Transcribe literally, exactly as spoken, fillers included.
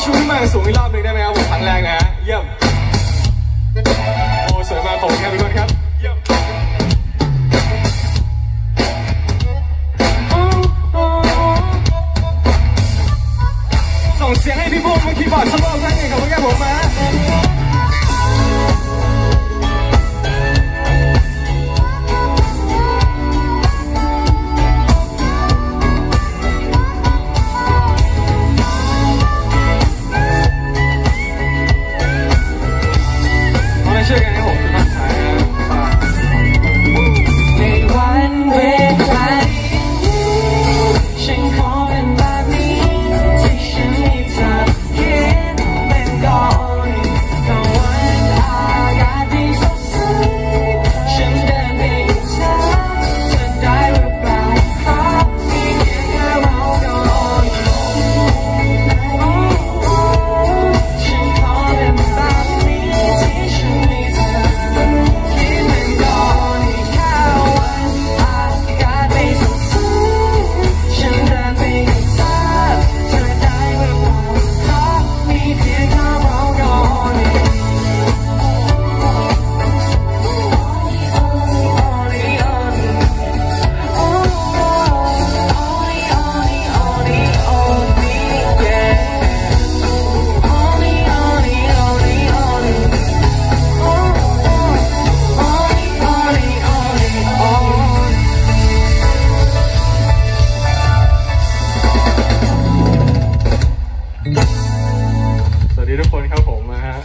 ชูขึ้นมาสูงอีกรอบหนึ่งได้ไหมครับผมครั้งแรกนะฮะเยี่ยมโอ้สวยมากขอบคุณครับทุกคนครับเยี่ยมส่งเสียงให้พี่พวกมือคีย์บอร์ดสโลว์ครั้งหนึ่งขอบคุณครับผมมาช่วยกันให้ผมสุดท้ายในวันเวลาฉันขอเป็นแบบนี้ที่ฉันมีเธอคิดเป็นก่อนก็วันอากาศดีสดใสฉันเดินไปกับเธอเธอได้หรือเปล่าขอมีเพียงแค่เราก่อนฉันขอเป็นแบบนี้ที่ฉันมีเธอสวัสดีทุกคนครับผมนะฮะ